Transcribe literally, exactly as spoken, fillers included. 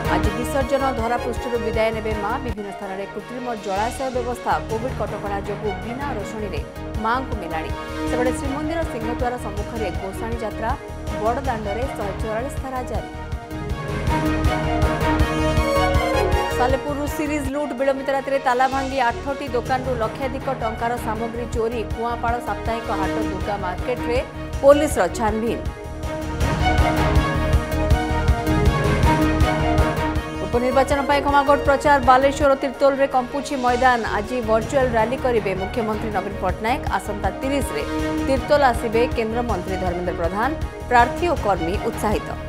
आज विसर्जन धरापृष्ठ विदाय ने मां विभिन्न स्थान में कृत्रिम जलाशय व्यवस्था कोविड कटका जो बिना रोषणी में मां को मिलानी सेपटे श्रीमंदिर सिंहद्वार सम्मुख में गोसाणी यात्रा बड़दाण्ड में शहे चौरालीस धारा जारी। सालेपुर सीरीज लुट विलंबित राति ताला भांगी आठटी दुकान लक्षाधिक टंकार सामग्री चोरी कुआपाड़ साप्ताहिक हाट दुर्गा मार्केट रे पुलिस छानभिन। उपनिर्वाचन पर खमागोट प्रचार बालेश्वर तिर्तोल रे कंपुची मैदान आज वर्चुअल रैली करेंगे मुख्यमंत्री नवीन पट्टनायक आसंता तीस रे तिर्तोल आसिबे केंद्र मंत्री धर्मेंद्र प्रधान प्रार्थी और कर्मी उत्साहित।